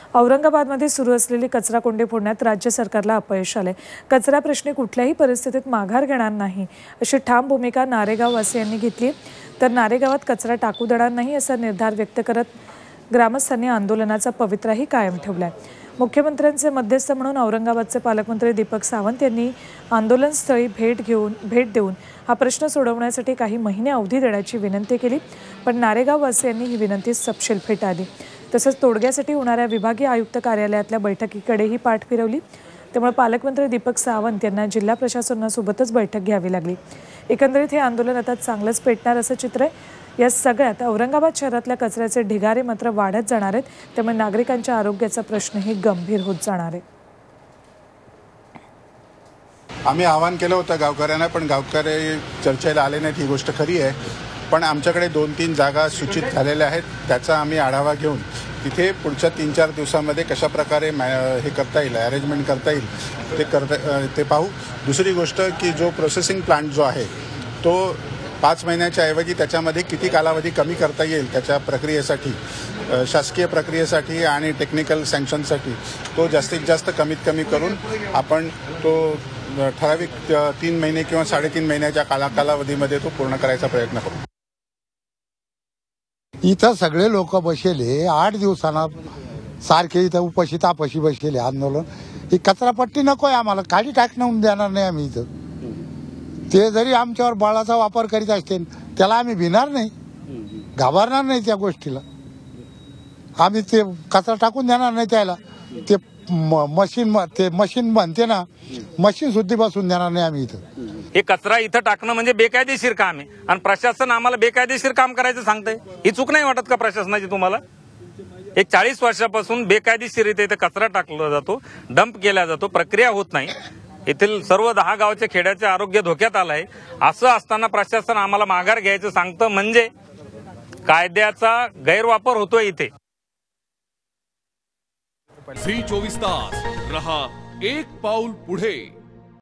औरंगाबादमध्ये सुरू असलेली कचरा कोंडी फोडण्यात राज्य सरकारला अपयश आले। कचरा प्रश्नी कुठल्याही परिस्थितीत माघार घेणार नाही अशी ठाम भूमिका नारेगाव वासियांनी घेतली। तर नारेगावात कचरा टाकू देणार नाही असा निर्धार व्यक्त करत ग्रामस्थांनी आंदोलनाचा पवित्राही कायम ठेवलाय। मुख्यमंत्र्यांचे मध्यस्थ म्हणून औरंगाबादचे पालकमंत्री दीपक सावंत यांनी आंदोलनस्थळी भेट देऊन हा प्रश्न सोडवण्यासाठी काही महिने अवधी देण्याची विनंती केली, पण नारेगाव वासियांनी ही विनंती सपशेल फेटाळली। तसंच तोडग्यासाठी होणाऱ्या विभागीय आयुक्त कार्यालयातल्या बैठकीकडेही पाठ फिरवली। त्यामुळे पालकमंत्री दीपक सावंत यांना जिल्हा प्रशासनासोबतच बैठक घ्यावी लागली। एकंदरीत हे आंदोलन आता चांगलंच पेटणार असं चित्र आहे। या सगळ्यात औरंगाबाद शहरातल्या कचऱ्याचे ढिगारे मात्र वाढत जाणार आहेत, त्यामुळे नागरिकांच्या आरोग्याचा प्रश्नही गंभीर होत जाणार आहे। आम्ही आवाहन केलं होतं गावकऱ्यांना, पण गावकरी चर्चेला आले नाहीत ही गोष्ट खरी आहे। पण आमच्याकडे 2-3 जागा सूचित झालेल्या आहेत, त्याचा आम्ही आढावा घेऊन तिथे पुढच्या 3-4 दिवसांमध्ये कशा प्रकारे हे करता येईल, अरेंजमेंट करता येईल ते पाहू। दुसरी गोष्ट की जो प्रोसेसिंग प्लांट जो आहे तो 5 महिन्याच्या ऐवजी त्याच्यामध्ये किती कालावधी कमी करता येईल त्याच्या प्रक्रियेसाठी, शासकीय प्रक्रियेसाठी आणि टेक्निकल सँक्शनसाठी तो जास्तीत जास्त कमीत कमी करून आपण तो ठराविक 3 महिने किंवा 3.5 महिन्याच्या कालावधीमध्ये तो पूर्ण करायचा प्रयत्न करू। इथं सगळे लोक बसले 8 दिवसांना सारखे इथं उपाशी तापाशी बसले आंदोलन। ही कचरापट्टी नकोय आम्हाला, खाली टाकणं देणार नाही आम्ही इथं। ते जरी आमच्यावर बळाचा वापर करीत असतील त्याला आम्ही भिणार नाही, घाबरणार नाही त्या गोष्टीला। आम्ही ते कचरा टाकून देणार नाही त्याला। ते मशीन बनते ना, मशीन सुद्धा बसून देणार नाही आम्ही इथं। हे कचरा इथं टाकणं म्हणजे बेकायदेशीर काम आहे आणि प्रशासन आम्हाला बेकायदेशीर काम करायचं सांगतंय। ही चूक नाही वाटत का प्रशासनाची तुम्हाला? एक 40 वर्षापासून बेकायदेशीरित्या इथे कचरा टाकला जातो, डंप केला जातो, प्रक्रिया होत नाही। येथील सर्व 10 गावच्या खेड्याचे आरोग्य धोक्यात आलं आहे। असं असताना प्रशासन आम्हाला माघार घ्यायचं सांगतं म्हणजे कायद्याचा गैरवापर होतोय इथे। झी 24 तास रहा एक पाऊल पुढे।